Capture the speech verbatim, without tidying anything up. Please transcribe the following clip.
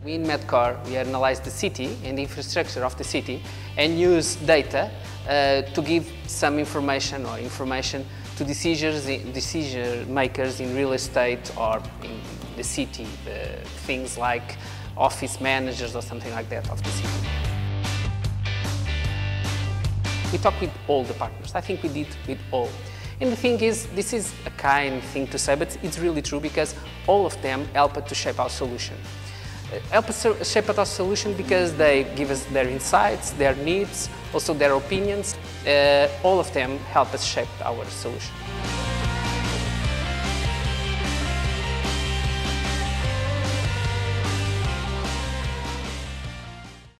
We in Medcore, we analyze the city and the infrastructure of the city and use data uh, to give some information or information to decisions, decision makers in real estate or in the city, uh, things like office managers or something like that of the city. We talk with all the partners. I think we did with all. And the thing is, this is a kind thing to say, but it's really true because all of them help us to shape our solution. Uh, help us shape our solution because they give us their insights, their needs, also their opinions. Uh, all of them help us shape our solution.